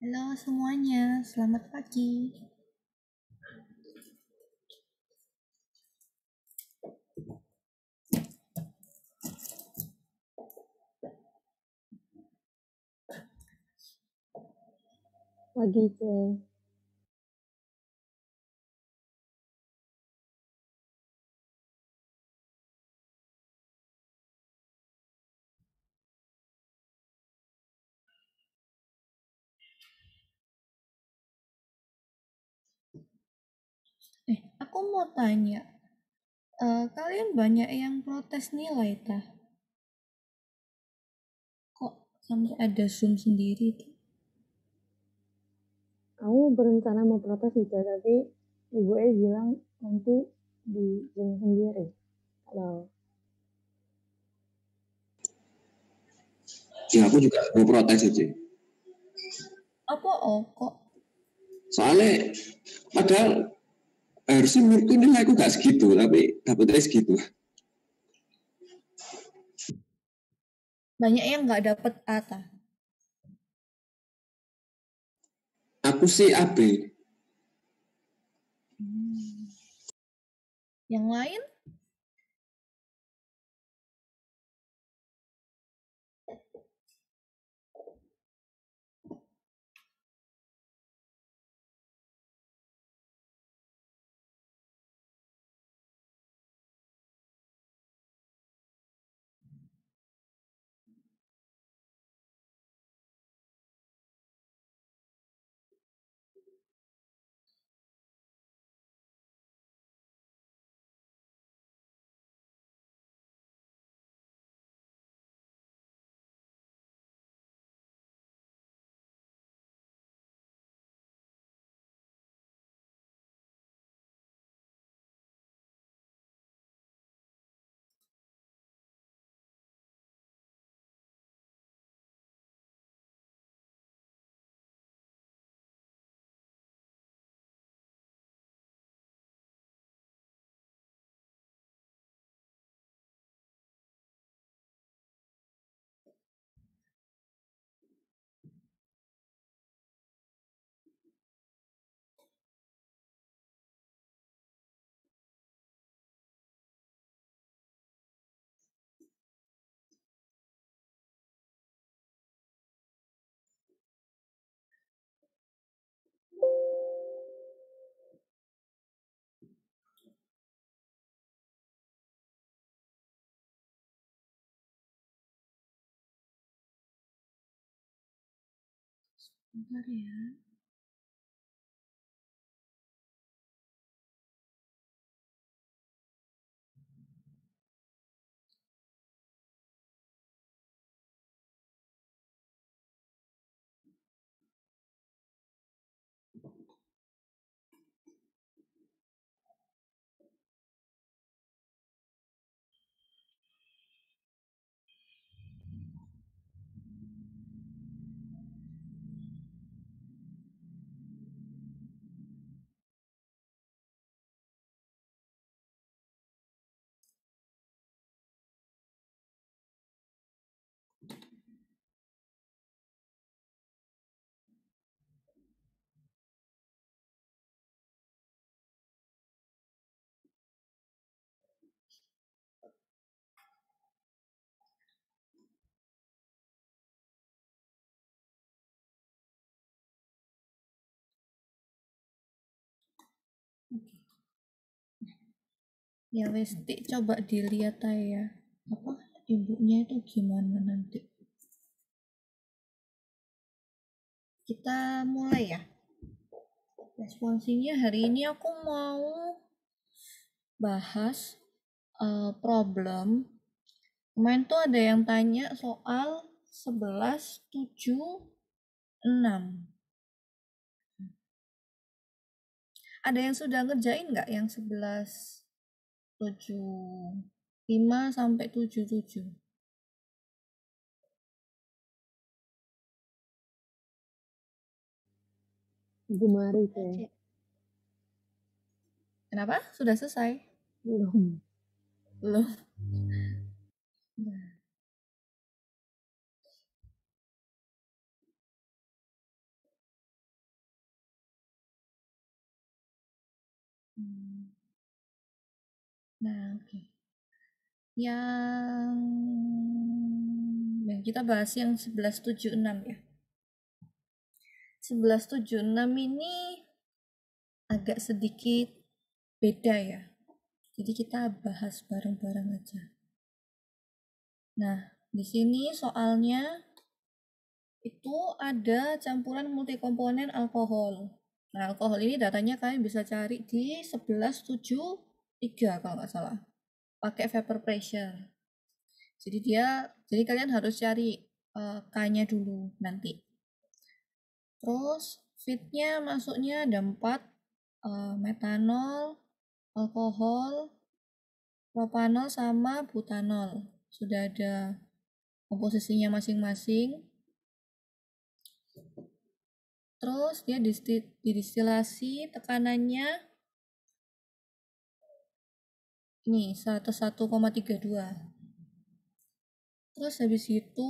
Halo semuanya, selamat pagi. Pagi, C. Aku mau tanya, kalian banyak yang protes nilai tah? Kok sampai ada Zoom sendiri tuh? Aku berencana mau protes sih, C, tapi Ibu bilang nanti di Zoom sendiri. Kalau Ya aku juga mau protes aja. Apa kok? Soalnya padahal harusnya menurutku nilai aku gak segitu, tapi dapetnya segitu. Banyak yang nggak dapet A tah? Aku sih AB. Yang lain? Bentar ya. Ya wes, coba dilihat ya. Apa ibunya itu gimana nanti? Kita mulai ya. Responsinya hari ini aku mau bahas problem. Kemarin tuh ada yang tanya soal 1176. Ada yang sudah ngerjain nggak yang 1175 sampai 77? Ibu Mari, C. Kenapa? Sudah selesai? Belum. Belum. Nah, oke. Yang kita bahas yang 1176 ya. 1176 ini agak sedikit beda ya. Jadi kita bahas bareng-bareng aja. Nah, di sini soalnya itu ada campuran multikomponen alkohol. Nah, alkohol ini datanya kalian bisa cari di 1173 kalau nggak salah. Pakai vapor pressure. Jadi kalian harus cari K-nya dulu nanti. Terus feednya masuknya ada 4, metanol, alkohol, propanol sama butanol. Sudah ada komposisinya masing-masing. Terus dia didistilasi tekanannya ini 101,32. Terus habis itu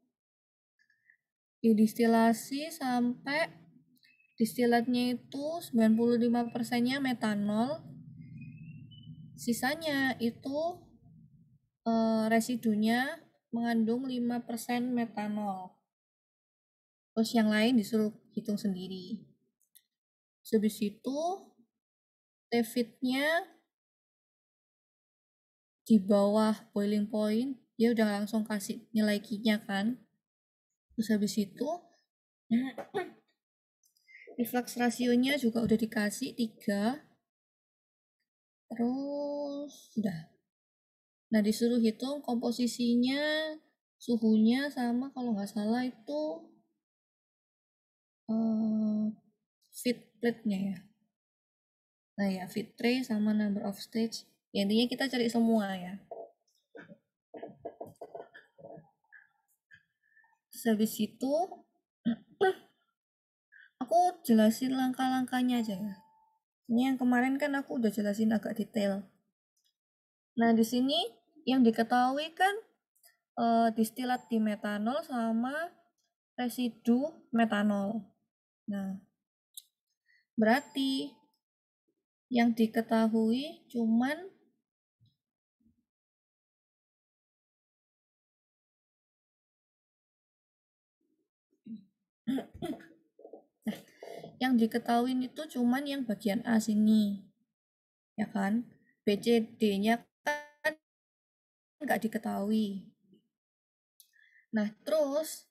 didistilasi sampai distilatnya itu 95%-nya metanol. Sisanya itu residunya mengandung 5% metanol. Terus yang lain disuruh hitung sendiri. Habis itu T-feed-nya di bawah boiling point, dia udah langsung kasih nilai Q-nya kan. Terus habis itu reflux rasionya juga udah dikasih 3. Terus udah. Nah, disuruh hitung komposisinya, suhunya sama kalau nggak salah itu feed rate-nya ya. Nah ya, feed tray sama number of stage. Ya, intinya kita cari semua ya. Terus habis itu aku jelasin langkah-langkahnya aja ya. Ini yang kemarin kan aku udah jelasin agak detail. Nah, di sini yang diketahui kan distilat di metanol sama residu metanol. Nah, berarti yang diketahui cuman yang diketahui itu cuman yang bagian A sini. Ya kan? B, C, D-nya kan nggak diketahui. Nah, terus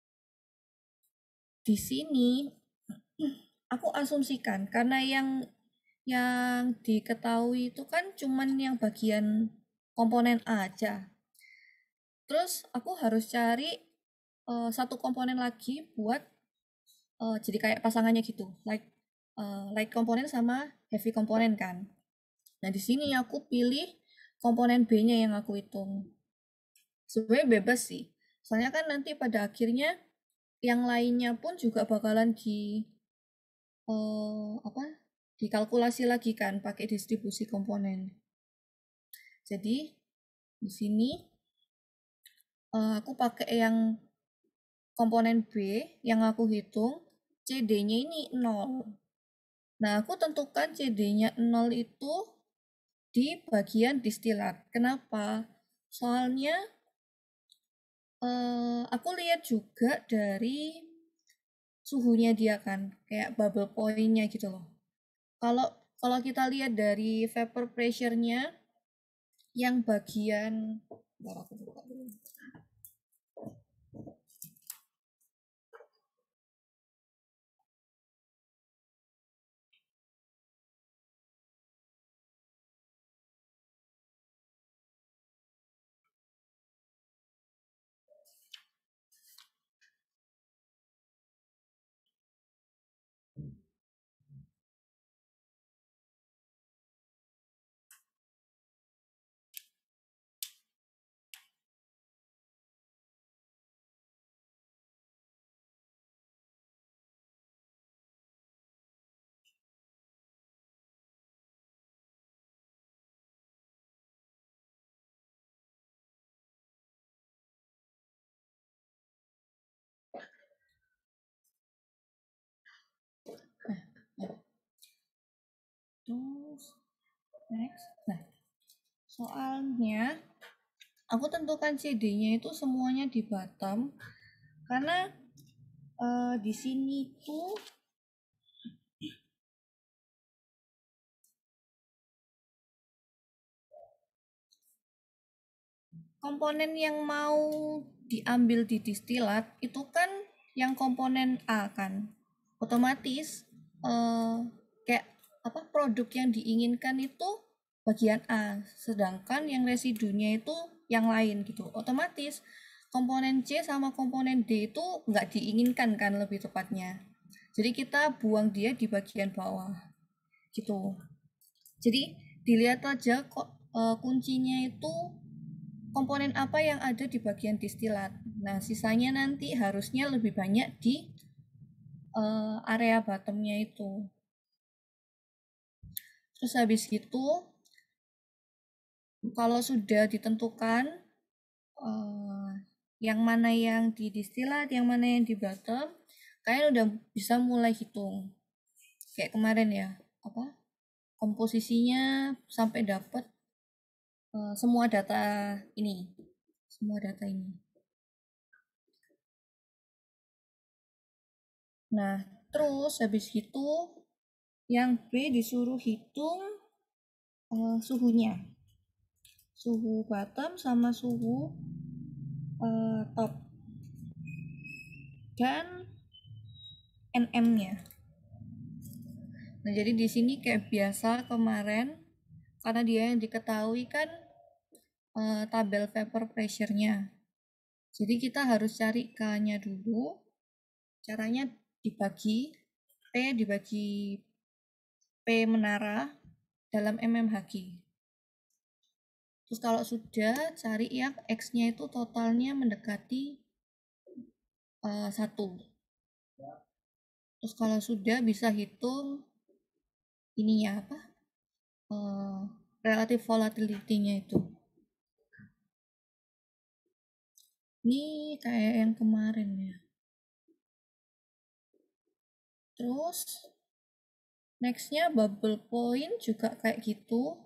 di sini aku asumsikan karena yang diketahui itu kan cuman yang bagian komponen A aja. Terus aku harus cari satu komponen lagi buat jadi kayak pasangannya gitu, light komponen sama heavy komponen kan. Nah, di sini aku pilih komponen B-nya yang aku hitung. Sebenarnya bebas sih. Soalnya kan nanti pada akhirnya yang lainnya pun juga bakalan dikalkulasi lagi kan pakai distribusi komponen. Jadi di sini aku pakai yang komponen B yang aku hitung, CD-nya ini 0. Nah, aku tentukan CD-nya 0 itu di bagian distilat. Kenapa? Soalnya aku lihat juga dari suhunya dia kan, kayak bubble point-nya gitu loh. Kalau kita lihat dari vapor pressure-nya yang bagian aku buka dulu. Terus next. Nah, Soalnya aku tentukan CD-nya itu semuanya di bottom karena di sini tuh komponen yang mau diambil di distilat itu kan yang komponen A kan, otomatis kayak apa produk yang diinginkan itu bagian A, sedangkan yang residunya itu yang lain gitu. Otomatis komponen C sama komponen D itu nggak diinginkan kan lebih tepatnya. Jadi kita buang dia di bagian bawah gitu. Jadi dilihat aja kok kuncinya itu komponen apa yang ada di bagian distilat. Nah, sisanya nanti harusnya lebih banyak di area bottomnya itu. Terus habis itu, kalau sudah ditentukan yang mana yang di distilat, yang mana yang di bottom, kalian udah bisa mulai hitung. Kayak kemarin ya, apa komposisinya sampai dapat semua data ini. Nah, terus habis itu yang B disuruh hitung suhunya. Suhu bottom sama suhu top. Dan NM-nya. Nah, jadi di sini kayak biasa kemarin karena dia yang diketahui kan tabel vapor pressure-nya. Jadi kita harus cari K-nya dulu. Caranya dibagi P dibagi P menara dalam mmHg. Terus kalau sudah cari yang X-nya itu totalnya mendekati 1. Terus kalau sudah bisa hitung ininya apa? Relative volatility-nya itu. Ini kayak yang kemarin ya. Terus next-nya bubble point juga kayak gitu.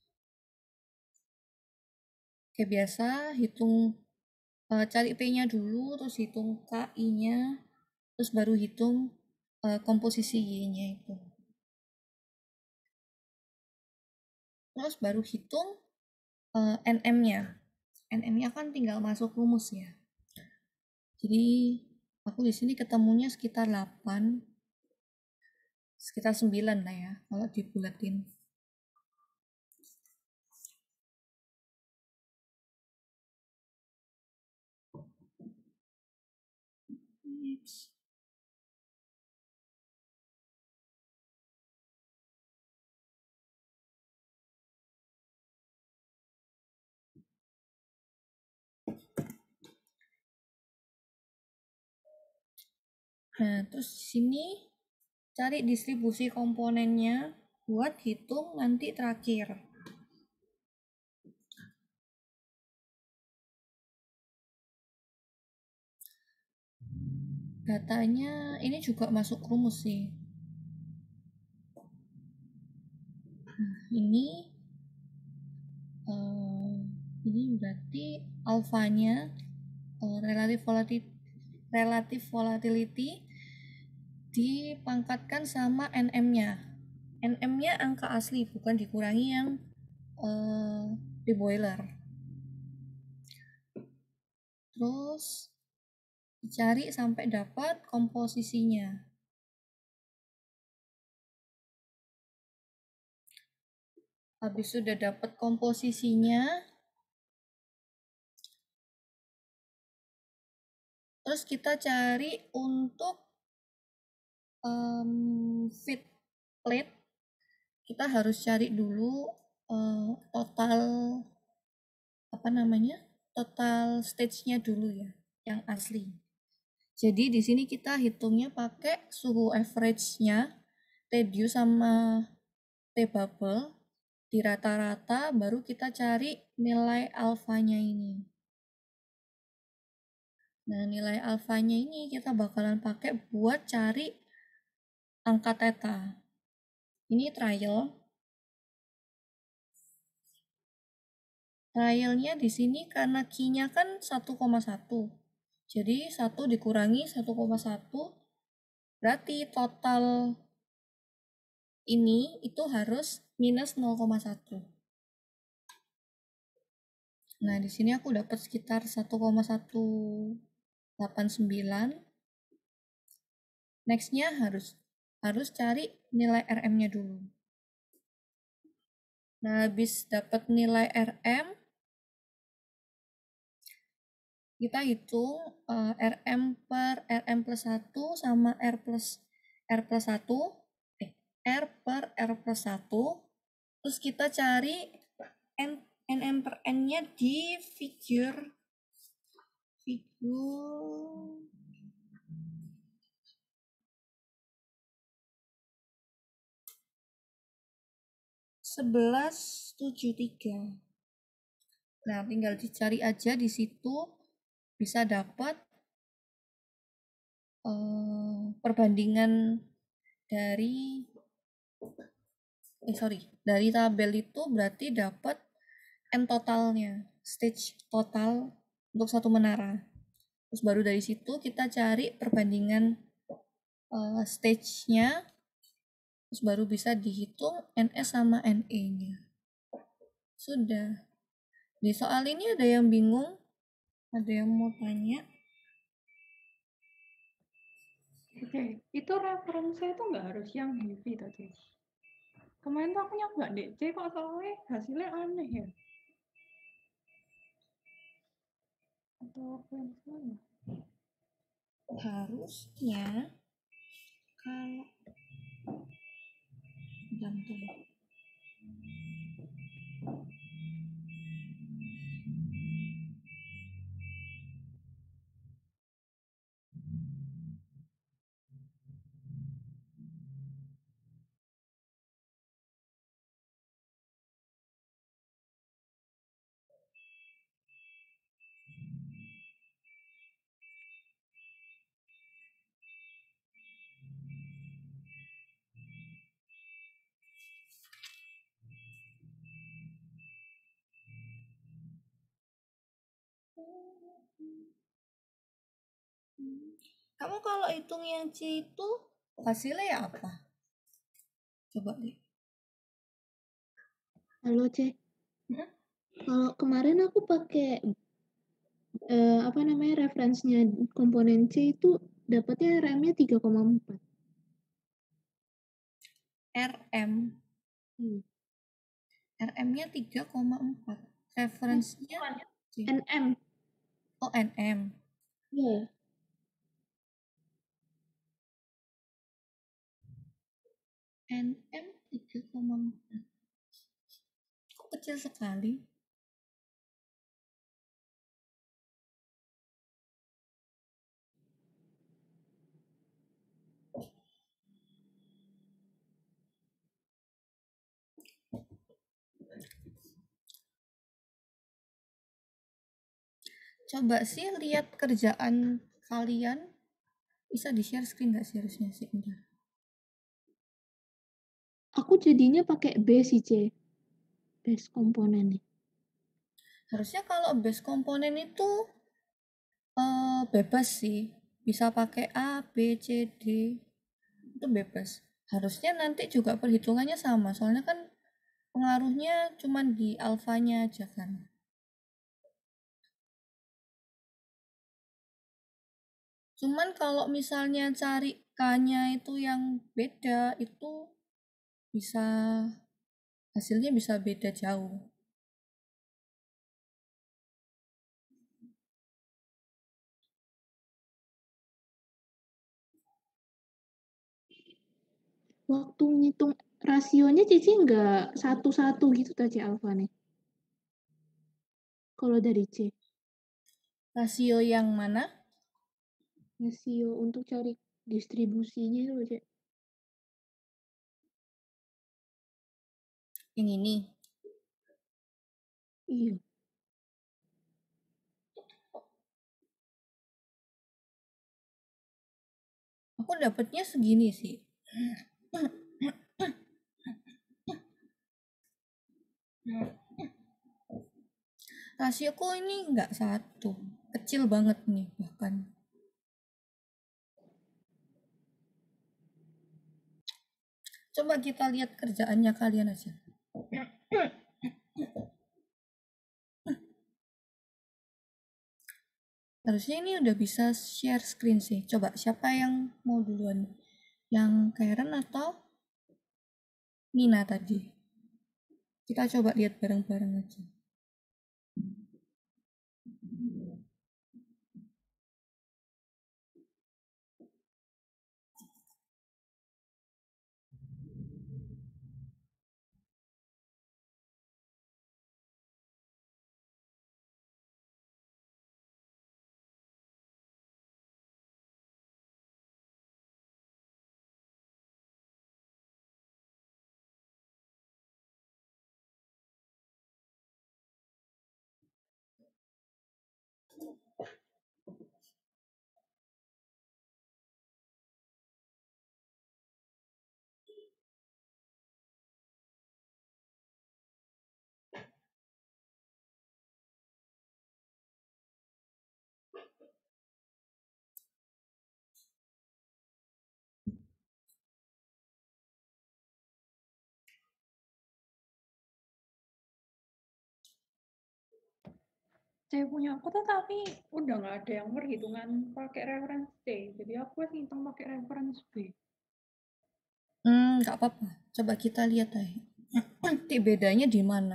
Kayak biasa hitung cari P-nya dulu, terus hitung KI-nya, terus baru hitung komposisi Y-nya itu. Terus baru hitung NM-nya. NM-nya kan tinggal masuk rumus ya. Jadi aku di sini ketemunya sekitar 8, sekitar 9 lah ya kalau dibulatin. Next. Nah, terus di sini cari distribusi komponennya buat hitung nanti terakhir. Datanya ini juga masuk rumus sih. Ini berarti alfanya relative volatility dipangkatkan sama NM-nya. NM-nya angka asli, bukan dikurangi yang di boiler. Terus dicari sampai dapat komposisinya. Habis sudah dapat komposisinya, terus kita cari untuk feed plate. Kita harus cari dulu total total stage-nya dulu ya, yang asli. Jadi di sini kita hitungnya pakai suhu average-nya, T-dew sama T-bubble di rata-rata, baru kita cari nilai alfanya ini. Nah, nilai alfanya ini kita bakalan pakai buat cari angka theta. Ini trial. trialnya di sini karena key-nya kan 1,1. Jadi 1 dikurangi 1,1 berarti total ini itu harus minus 0,1. Nah, di sini aku dapat sekitar 1,189. Next-nya harus cari nilai RM-nya dulu. Nah, habis dapat nilai RM, kita hitung RM per RM plus 1 sama R per R plus 1. Terus kita cari NM per N-nya di figure 1173. Nah, tinggal dicari aja di situ bisa dapat perbandingan dari dari tabel itu berarti dapat N totalnya, stage total untuk satu menara. Terus baru dari situ kita cari perbandingan stage-nya, terus baru bisa dihitung NS sama NE-nya. Sudah. Di soal ini ada yang bingung? Ada yang mau tanya? Oke, itu referensi itu nggak harus yang heavy tadi. Kemarin tuh aku nyoba DC kok soalnya hasilnya aneh ya. Atau aku yang salah? Harusnya kalau bentar. Kamu kalau hitung yang C itu hasilnya ya apa? Coba deh. Halo C. Kalau kemarin aku pakai referensinya komponen C itu dapatnya RM-nya 3,4. RM. RM-nya 3,4. Referensinya C. NM. Oh, NM. Iya. NM 3,4. Kok kecil sekali? Coba sih lihat kerjaan kalian. Bisa di-share screen nggak sih harusnya sih? Bentar. Aku jadinya pakai B sih C. Base komponennya. Harusnya kalau base komponen itu bebas sih. Bisa pakai A, B, C, D. Itu bebas. Harusnya nanti juga perhitungannya sama. Soalnya kan pengaruhnya cuma di alfanya aja kan. Cuman kalau misalnya cari K-nya itu yang beda, itu bisa hasilnya bisa beda jauh. Waktu ngitung rasionya Cici nggak satu-satu gitu tadi alfa nih. Kalau dari C. Rasio yang mana? Rasio untuk cari distribusinya itu C. Yang ini. Iya. Aku dapetnya segini sih. Rasioku ini nggak 1, kecil banget nih bahkan. Coba kita lihat kerjaannya kalian aja. Harusnya ini udah bisa share screen sih. Coba siapa yang mau duluan? Yang Karen atau Nina tadi? Kita coba lihat bareng-bareng aja. C punya aku tuh tapi udah nggak ada yang perhitungan pakai reference C. Jadi aku hitung pakai reference B. Nggak apa-apa. Coba kita lihat aja. Nanti bedanya di mana?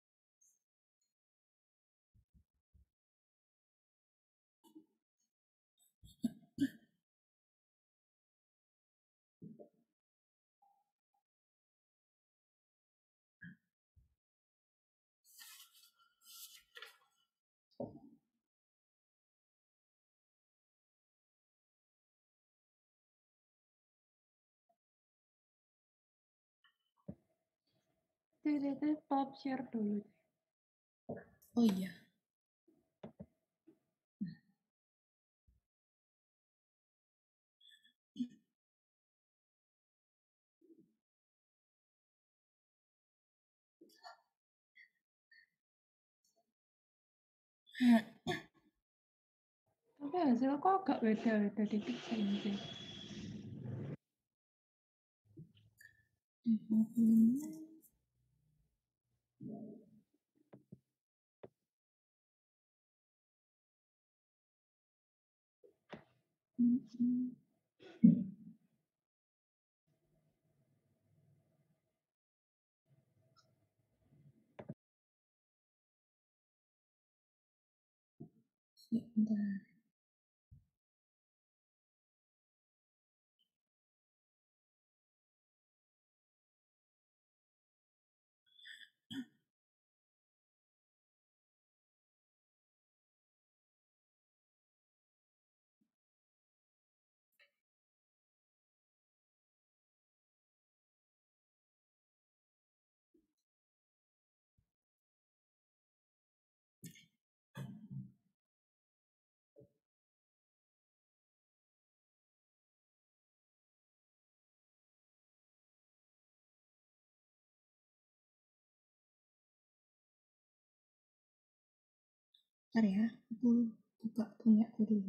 Stop share dulu. Oh iya. Tapi hasil kok agak beda di pixel sih. Sebentar. Bentar ya, aku buka punya aku dulu.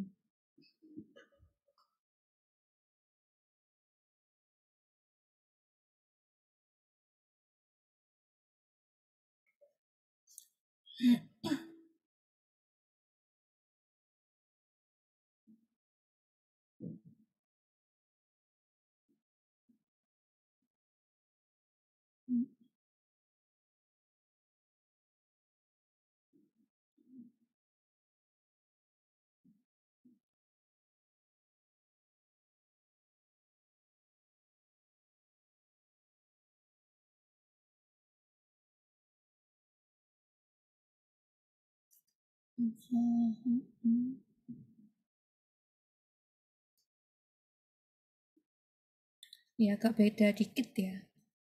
Ya agak beda dikit ya.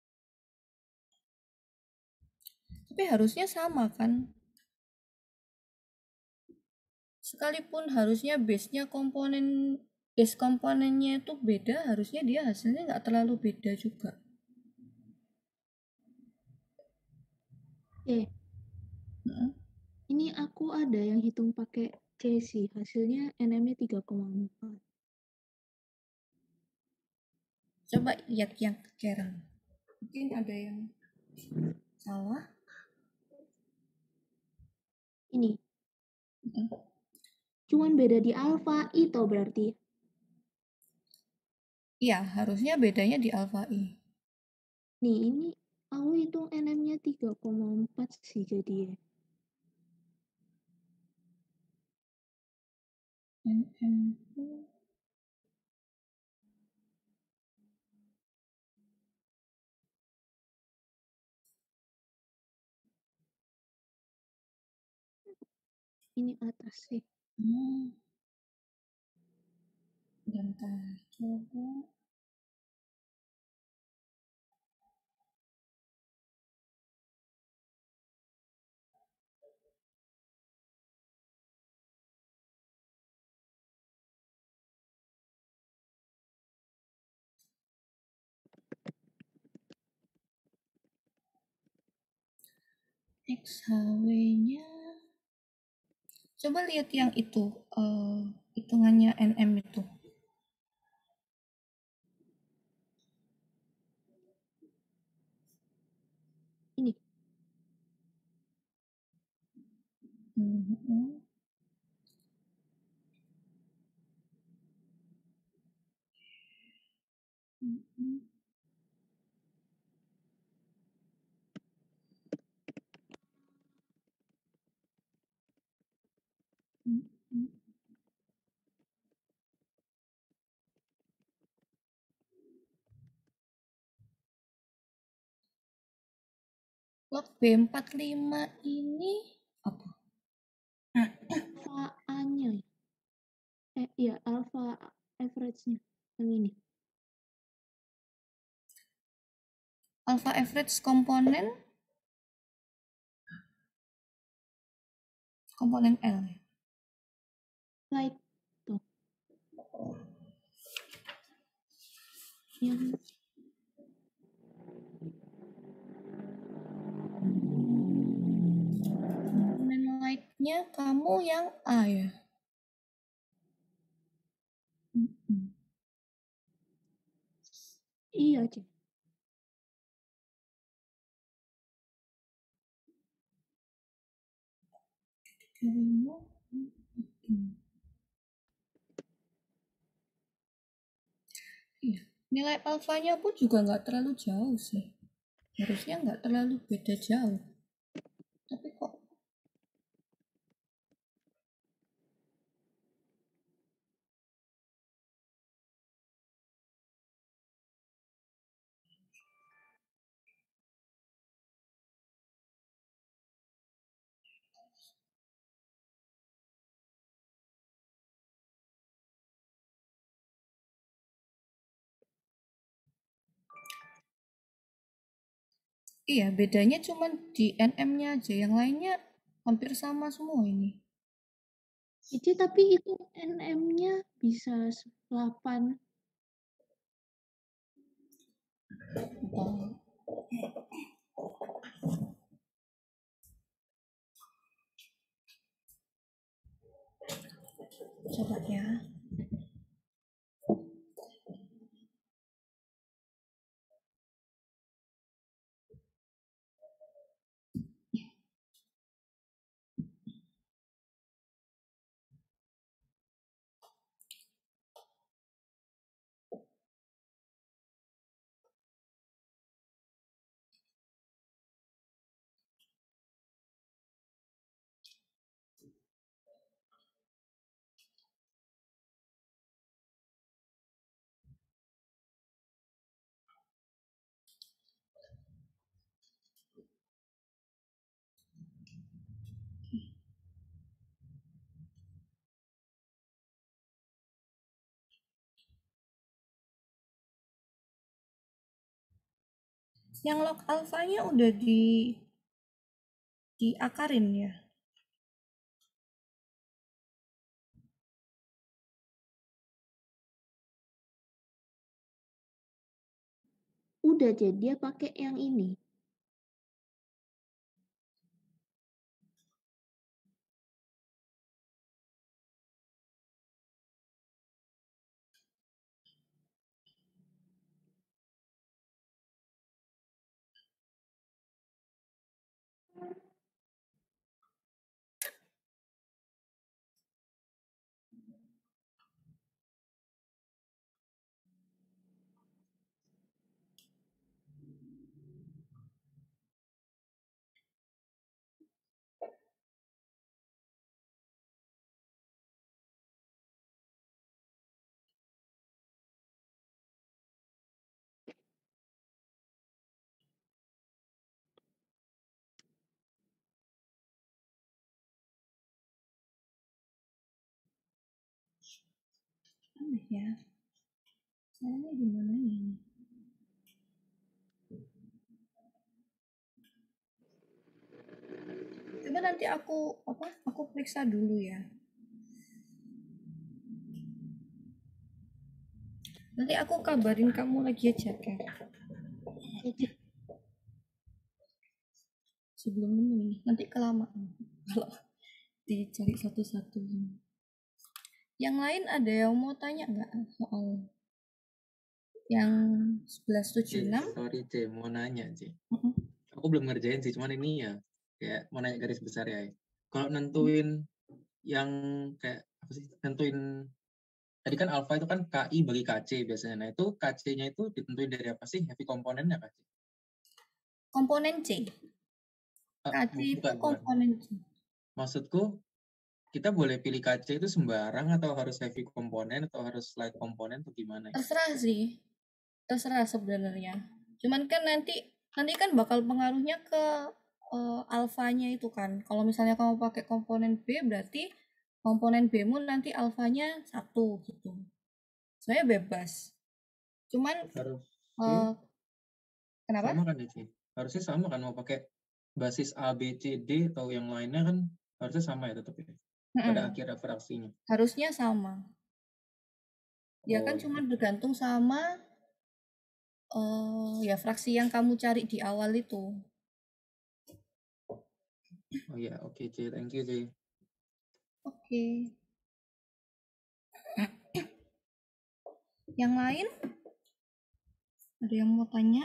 Tapi harusnya sama kan? Sekalipun harusnya base komponennya itu beda, harusnya dia hasilnya nggak terlalu beda juga. Oke. Heeh. Ini aku ada yang hitung pakai C sih, hasilnya NM-nya 3,4. Coba lihat yang ke Karen. Mungkin ada yang salah. Ini. Cuman beda di alfa I toh berarti. Iya, harusnya bedanya di alfa I. Nih, ini aku hitung NM-nya 3,4 sih jadi ya. NM. Ini atas sih. Bentar, coba. XHW-nya. Coba lihat yang itu, hitungannya NM itu. Ini. Mhm. Mhm. Mhm. Log B45 ini apa? Alfa A-nya. Iya, alfa average-nya. Yang ini. Alpha average komponen L. Light tuh. Yang Komponen light-nya kamu yang A ya? iya, Cek. Iya. Nilai alfanya pun juga nggak terlalu jauh sih. Harusnya nggak terlalu beda jauh. Tapi kok iya, bedanya cuma di NM-nya aja, yang lainnya hampir sama semua ini. Ici tapi itu NM-nya bisa 8. Bentar. Coba ya. Yang log alfanya udah diakarin ya. Udah, jadi dia pakai yang ini. deh ya. Salahnya di mana ini? Coba nanti aku periksa dulu ya. Nanti aku kabarin kamu lagi aja, Kak. Sebelum ini nanti kelamaan kalau dicari satu-satu. Yang lain ada yang mau tanya nggak soal yang 1176? Sorry C, mau nanya C. Aku belum ngerjain sih, cuman ini ya kayak mau nanya garis besar ya. Kalau nentuin yang kayak apa sih? Nentuin tadi kan alpha itu kan KI bagi KC biasanya. Nah itu KC-nya itu ditentuin dari apa sih? Heavy komponennya KC? Komponen C. KC itu komponen C. Maksudku kita boleh pilih KC itu sembarang atau harus heavy komponen atau harus light komponen atau gimana? Terserah sih. Terserah sebenarnya. Cuman kan nanti kan bakal pengaruhnya ke alfanya itu kan. Kalau misalnya kamu pakai komponen B berarti komponen B-mu nanti alfanya 1 gitu. Saya bebas. Cuman kenapa? Sama kan sih? Harusnya sama kan, mau pakai basis A, B, C, D atau yang lainnya kan harusnya sama ya tetap ya. Pada akhir fraksinya. Harusnya sama. Ya kan cuma bergantung sama ya fraksi yang kamu cari di awal itu. Oh ya, oke C, thank you C. Oke. Yang lain? Ada yang mau tanya?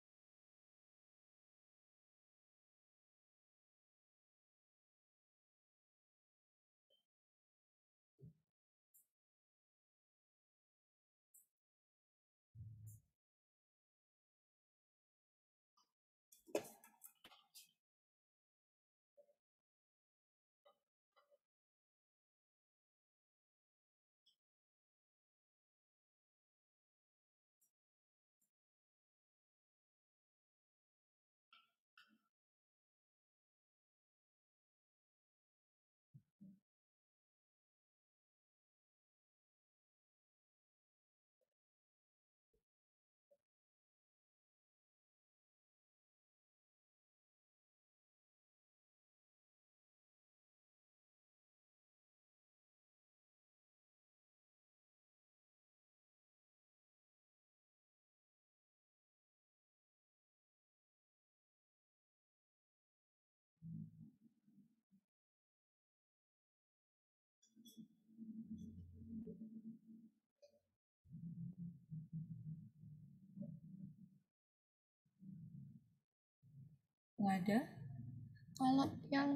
Nggak ada. Kalau yang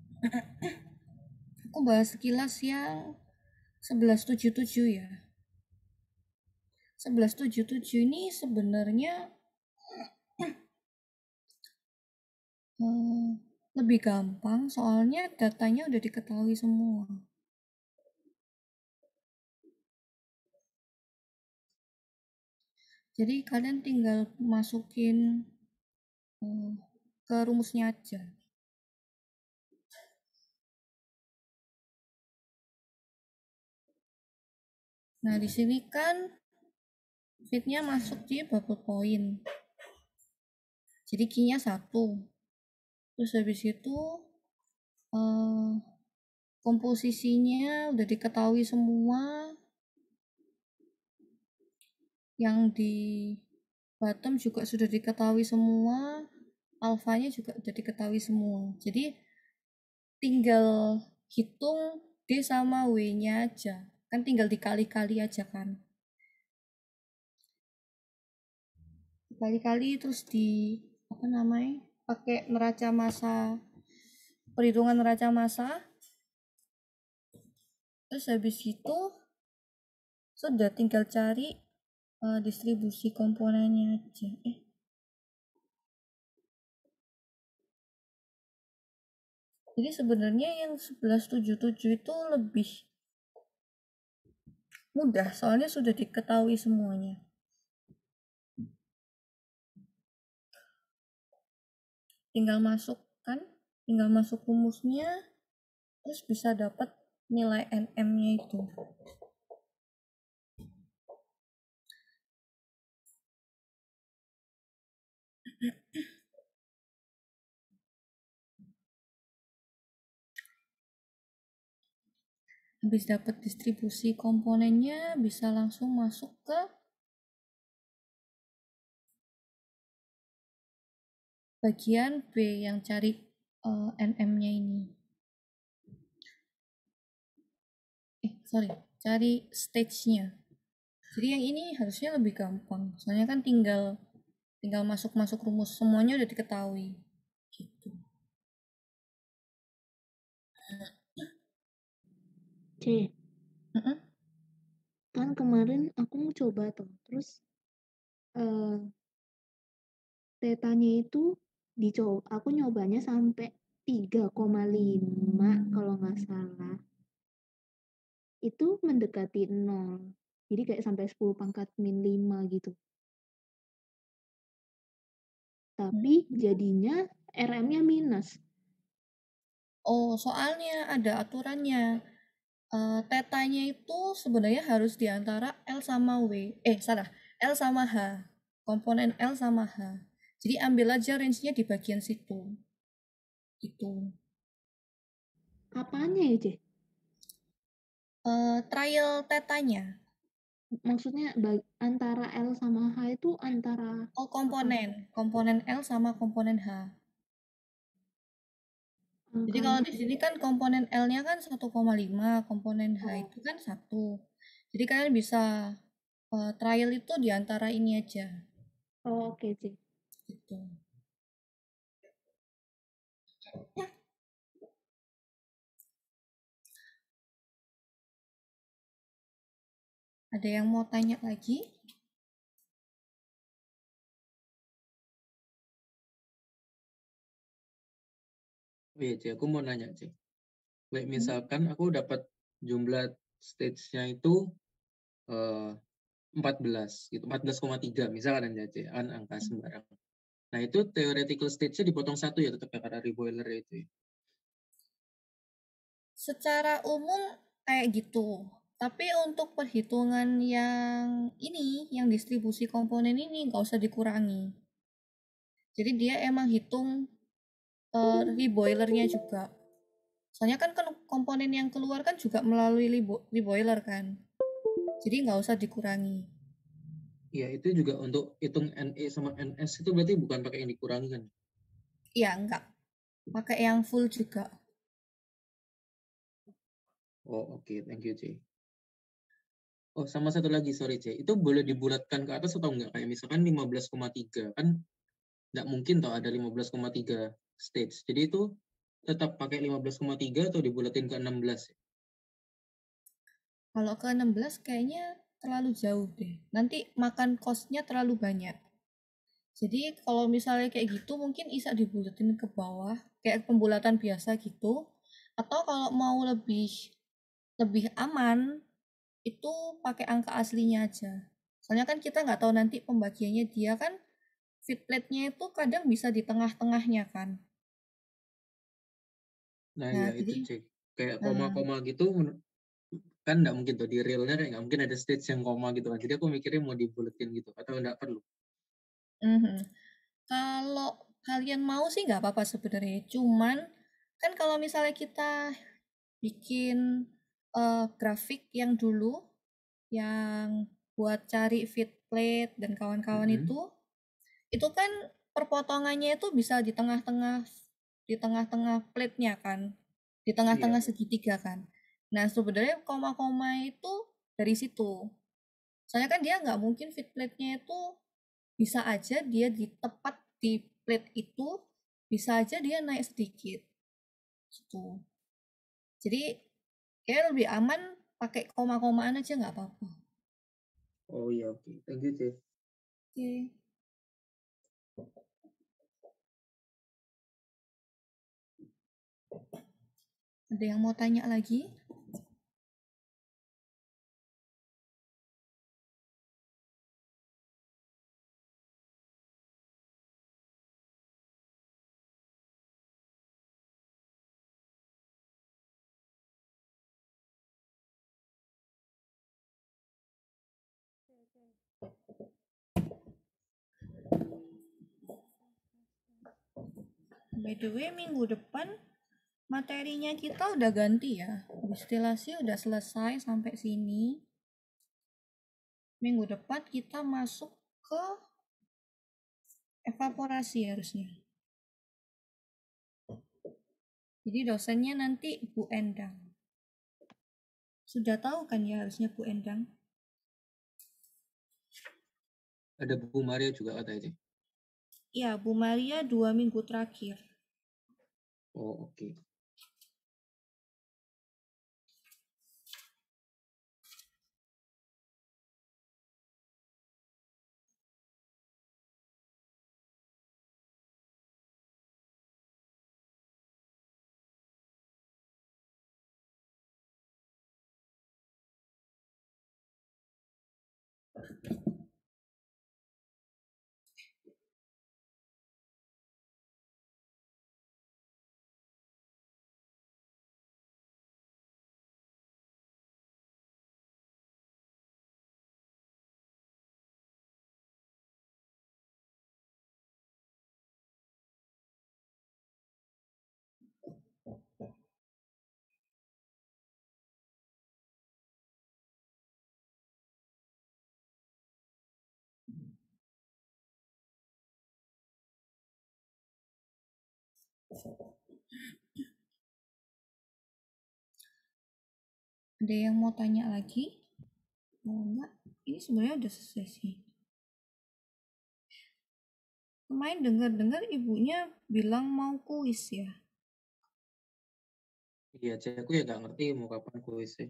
aku bahas sekilas yang 1177 ya. 1177 ini sebenarnya lebih gampang soalnya datanya udah diketahui semua. Jadi kalian tinggal masukin ke rumusnya aja. Nah, di sini kan fitnya masuk di bubble point. Jadi key-nya 1. Terus habis itu komposisinya udah diketahui semua. Yang di bottom juga sudah diketahui semua. Alfanya juga udah diketahui semua. Jadi tinggal hitung D sama W-nya aja. Kan tinggal dikali-kali aja kan. Dikali-kali terus pakai neraca massa, perhitungan neraca massa. Terus habis itu sudah tinggal cari distribusi komponennya aja. Jadi sebenarnya yang 1177 itu lebih mudah soalnya sudah diketahui semuanya. Tinggal masuk rumusnya, terus bisa dapat nilai NM-nya itu. Habis dapat distribusi komponennya, bisa langsung masuk ke bagian B yang cari NM-nya ini. Cari stage-nya. Jadi yang ini harusnya lebih gampang. Soalnya kan tinggal masuk-masuk rumus, semuanya udah diketahui. Gitu. C. Kan kemarin aku coba tuh, terus tetanya itu aku nyobanya sampai 3,5 kalau nggak salah. Itu mendekati 0. Jadi kayak sampai 10 pangkat min 5 gitu. Tapi jadinya RM-nya minus. Oh, soalnya ada aturannya. Tetanya itu sebenarnya harus diantara L sama W. L sama H. Komponen L sama H. Jadi ambil aja range-nya di bagian situ. Gitu. Apanya ya, C? Trial tetanya. Maksudnya antara L sama H itu antara Oh, komponen L sama komponen H. Jadi kalau di sini kan komponen L-nya kan 1,5, komponen H itu kan 1. Jadi kalian bisa trial itu di antara ini aja. Oh, oke, C. Gitu. Ada yang mau tanya lagi? Oh iya, Ci, aku mau nanya, Ci. Kayak misalkan aku dapat jumlah stage-nya itu 14 gitu, 14,3 misalkan aja, Ci, kan angka sembarang. Nah, itu theoretical stage-nya dipotong 1 ya, tetap ya, karena reboiler itu ya. Secara umum kayak gitu. Tapi untuk perhitungan yang ini, yang distribusi komponen ini nggak usah dikurangi. Jadi dia emang hitung reboilernya juga. Soalnya kan komponen yang keluar kan juga melalui reboiler kan. Jadi nggak usah dikurangi. Iya, itu juga untuk hitung NE sama NS itu berarti bukan pakai yang dikurangi kan? Iya, enggak. Pakai yang full juga. Oh, oke. Thank you, C. Oh, sama satu lagi, sorry, C. Itu boleh dibulatkan ke atas atau enggak? Kayak misalkan 15,3. Kan nggak mungkin toh ada 15,3 stage. Jadi itu tetap pakai 15,3 atau dibulatin ke 16? Kalau ke 16 kayaknya terlalu jauh deh. Nanti makan cost-nya terlalu banyak. Jadi kalau misalnya kayak gitu mungkin bisa dibulatin ke bawah. Kayak pembulatan biasa gitu. Atau kalau mau lebih aman, itu pakai angka aslinya aja. Soalnya kan kita nggak tahu nanti pembagiannya dia kan feed plate-nya itu kadang bisa di tengah-tengahnya kan. Nah, Nah, ya itu, jadi C. Kayak koma-koma gitu, kan nggak mungkin tuh di realnya kayak nggak mungkin ada stage yang koma gitu kan. Jadi aku mikirnya mau dibulatin gitu atau nggak perlu. Kalau kalian mau sih nggak apa-apa sebenarnya. Cuman kan kalau misalnya kita bikin grafik yang dulu yang buat cari feed plate dan kawan-kawan itu kan perpotongannya itu bisa di tengah-tengah plate-nya kan, di tengah-tengah segitiga kan. Nah sebenarnya koma-koma itu dari situ. Soalnya kan dia nggak mungkin feed plate-nya itu bisa aja dia di tepat di plate itu bisa aja dia naik sedikit gitu. Jadi kayak lebih aman pakai koma-komaan aja nggak apa-apa. Oh iya, oke. Thank you, C. Oke. Ada yang mau tanya lagi? By the way, minggu depan materinya kita udah ganti ya. Distilasi udah selesai sampai sini. Minggu depan kita masuk ke evaporasi harusnya. Jadi dosennya nanti Bu Endang. Sudah tahu kan ya harusnya Bu Endang? Ada Bu Maria juga katanya. Ya, Bu Maria 2 minggu terakhir. Oh, oke. Ada yang mau tanya lagi? Oh, enggak, ini sebenarnya udah selesai sih. Kemarin dengar-dengar ibunya bilang mau kuis ya. Iya, Cek, aku ya nggak ngerti mau kapan kuisnya.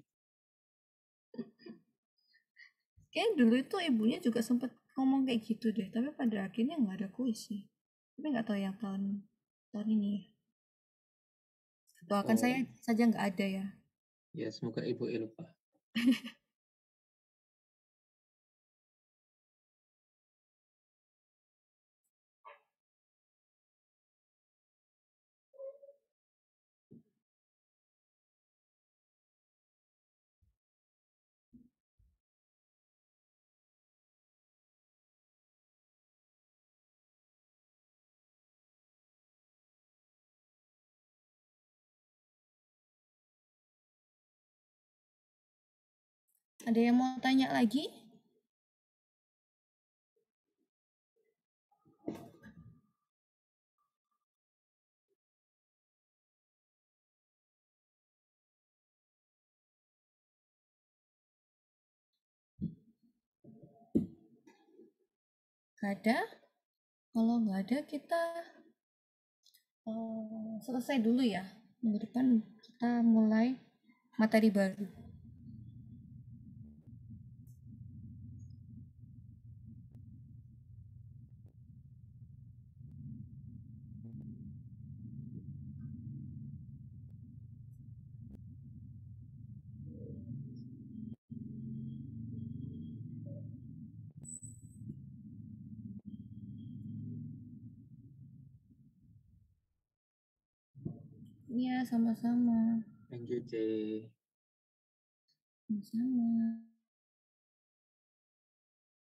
Kayak dulu itu ibunya juga sempat ngomong kayak gitu deh, tapi pada akhirnya nggak ada kuis sih. Tapi nggak tahu yang tahun ini ya. Doakan Oh, saya saja nggak ada ya. ya semoga Ibu lupa. Ada yang mau tanya lagi? Gak ada? Kalau nggak ada kita selesai dulu ya. Minggu depan kita mulai materi baru. Iya, sama-sama. Thank you, Cek. Sama-sama.